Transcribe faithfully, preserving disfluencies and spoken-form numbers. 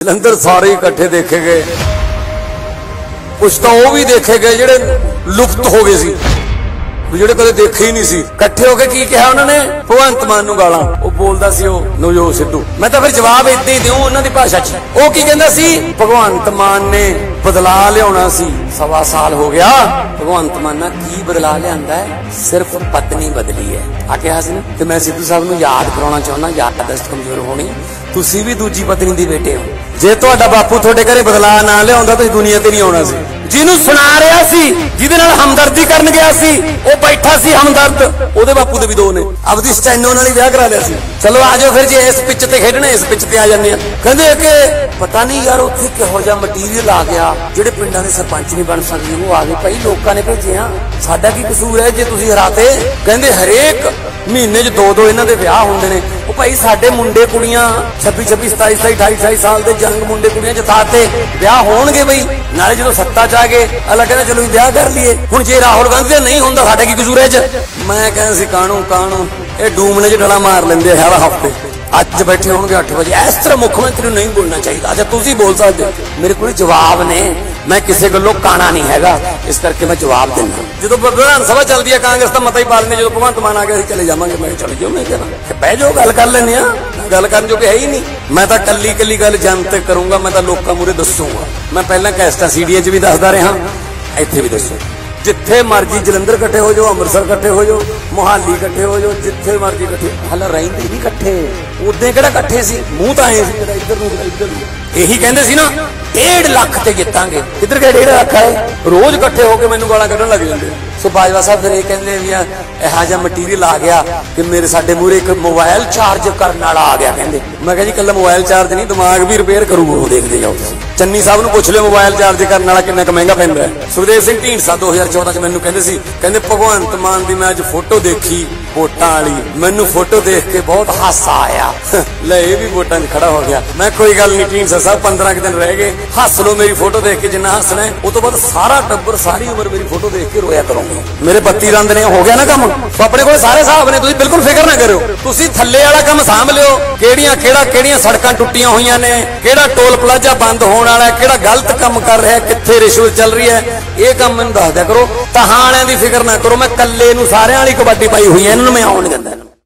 जलंधर सारे इकट्ठे देखे गए, कुछ तो वो भी देखे गए जेडे लुप्त हो गए सी, जेडे कदे देखे ही नहीं सी। इकट्ठे होके की कहा उन्होंने? भगवंत मान नूं गालां। वो बोलदा सी वो नवजोत सिद्धू। मैं तो फिर जवाब इदां ही दूं उन्हां दी भाषा च। वो की कहंदा सी? भगवंत मान ने बदला लियाउणा सी, सवा साल हो गया। भगवंत मान ने की बदला लियांदा है? सिर्फ पत्नी बदली है। आखिया सी ना। ते मैं सिद्धू साहब नूं याद कराउणा चाहुंदा, याददाश्त कमजोर होनी, तुसीं भी दूजी पत्नी दी बेटे हो। जे तुहाडा बापू तुहाडे घरे बदला ना लियाउंदा तुसीं दुनिया ते नहीं आउणा सी। जिन्हों सुना रहा सी, जिहदे नाल हमदर्दी करन गया सी, वो बैठा सी हमदर्द, ओदे बापू दे भी दो ने। अपनी स्टैनो नाल ही ब्याह करा लिया सी। चलो आ जाओ फिर, जे इस पिच ते खेडना इस पिच ते आ जाने। कहंदे कि पता नहीं यार उत्थे किहो जिहा मटीरियल आ गया, जेडे पिंडां दे सरपंच नहीं बन सकदे वो आ गए। भाई लोकां ने भेजे आ, साडा की कसूर है जे तुसीं हराते? कहंदे हरेक महीने च दो दो इन्हां दे ब्याह हुंदे ने। ਉਹ ਭਾਈ ਸਾਡੇ ਮੁੰਡੇ ਕੁੜੀਆਂ ਛੱਬੀ ਛੱਬੀ ਸਤਾਈ ਸਤਾਈ ਅਠਾਈ ਅਠਾਈ ਸਾਲ ਦੇ ਜੰਗ ਮੁੰਡੇ ਕੁੜੀਆਂ ਜਿਤਾਤੇ ਵਿਆਹ ਹੋਣਗੇ ਬਈ। ਨਾਲੇ ਜਦੋਂ ਸੱਤਾ ਚ ਆ ਗਏ ਅਗਲਾ ਕਹਿੰਦਾ ਚਲੋ ਵਿਆਹ ਕਰ ਲਈਏ। ਹੁਣ ਜੇ ਰਾਹੁਲ ਗਾਂਧੀ ਦਾ ਨਹੀਂ ਹੁੰਦਾ ਸਾਡਾ ਕੀ ਕਸੂਰ ਹੈ? ਮੈਂ ਕਹਿੰਦਾ ਸੀ ਕਾਣੂ ਕਾਣੂ ਇਹ ਡੂਮਣੇ ਚ ਡਲਾ ਮਾਰ ਲੈਂਦੇ ਹਰ ਹਫਤੇ। ਅੱਜ ਬੈਠੇ ਹੋਣਗੇ ਅੱਠ ਵਜੇ। ਇਸ ਤਰ੍ਹਾਂ ਮੁੱਖ ਮੰਤਰੀ ਨੂੰ ਨਹੀਂ ਬੋਲਣਾ ਚਾਹੀਦਾ। ਅੱਛਾ ਤੁਸੀਂ ਬੋਲ ਸਕਦੇ ਹੋ, ਮੇਰੇ ਕੋਲ ਜਵਾਬ ਨੇ, मैं किसी गलों काना नहीं हैगा, इस करके मैं जवाब देना। जो विधान सभा चलती है कांग्रेस का मता ही पा लेने, जो भगवंत मान आ गया चले जावांगे। मैं चले जाओ, मैं कहना बह जाओ गल कर लेने, गल करने जो कि है ही नहीं। मैं तो कली कली गल जनता करूंगा, मैं तो लोगों मूहरे दसूंगा। मैं पहला कैसटा सीडिया च भी दसदा रहा, इत्थे भी दसो। जिथे मर्जी जलंधर इकट्ठे हो जाओ, अमृतसर इकट्ठे हो जाओ, मोहाली इकट्ठे हो जाओ, जिथे मर्जी इकट्ठे। हाल रहिंदे नहीं इकट्ठे, उदे किहड़ा इकट्ठे सी, मूंह तां आए सी इधर नूं इधर नूं। यही कहंदे सी ना डेढ़ लख ते जितांगे, किधर गए डेढ़ लख है? रोज इकट्ठे होकर मैनूं गालां कढण लग जांदे। सो बाजवा साहब फिर ये कहंदे भी इहा जिहा मटीरियल आ गया कि मेरे साडे मूहरे एक मोबाइल चार्ज करने वाला आ गया। कहंदे मैं कहा जी कल्ला मोबाइल चार्ज नहीं, दिमाग भी रिपेयर करूगा। वो देखते जाओ तुसीं। चन्नी साहब नूं पुछ लिओ मोबाइल चार्ज करने वाला कितना क महंगा पैंदा है। सुखदेव सिंह ढींडसा दो हज़ार चौदह च मैनूं कहंदे सी, कहंदे भगवंत मान दी मैं अज फोटो देखी वोटां वाली, मैनूं फोटो देख के बहुत हासा आया। ले ये भी वोटां च खड़ा हो गया। मैं कोई गल नहीं ढींडसा साहब, पंद्रह के दिन रह गए, हस लो मेरी फोटो देख के जिन्ना हसना है। उस तो बाद सारा टब्बर सारी उम्र मेरी फोटो देख के रोया करूंगा। मेरे बत्ती रंद ने हो गया ना काम, तो अपने को सारे हिसाब ने, तुसीं बिल्कुल फिक्र ना करो। तुसीं थल्ले वाला काम सांभ लिओ, किहड़ियां किहड़ा किहड़ियां सड़कां टुट्टियां होईयां ने, किहड़ा टोल प्लाजा बंद होने वाला है, किहड़ा गलत काम कर रहा है, कित्थे रिश्वत चल रही है, ये काम मैनूं दस दिया करो। तहां वालियां दी फिक्र ना करो, मैं कल्ले नूं सारियां वाली कबड्डी पाई हुई है, इन्हां नूं मैं आउण नहीं दिंदा।